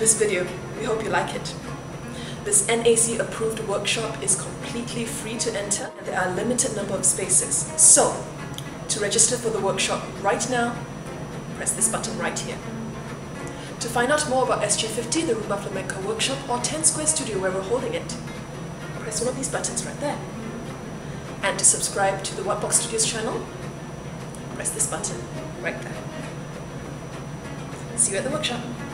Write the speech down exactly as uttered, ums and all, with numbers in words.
this video. We hope you like it. This N A C approved workshop is completely free to enter and there are a limited number of spaces. So, to register for the workshop right now, press this button right here. To find out more about S G fifty, the Rumba Flamenca workshop, or ten Square Studio where we're holding it, press one of these buttons right there. And to subscribe to the Whatbox Studios channel, press this button right there. See you at the workshop.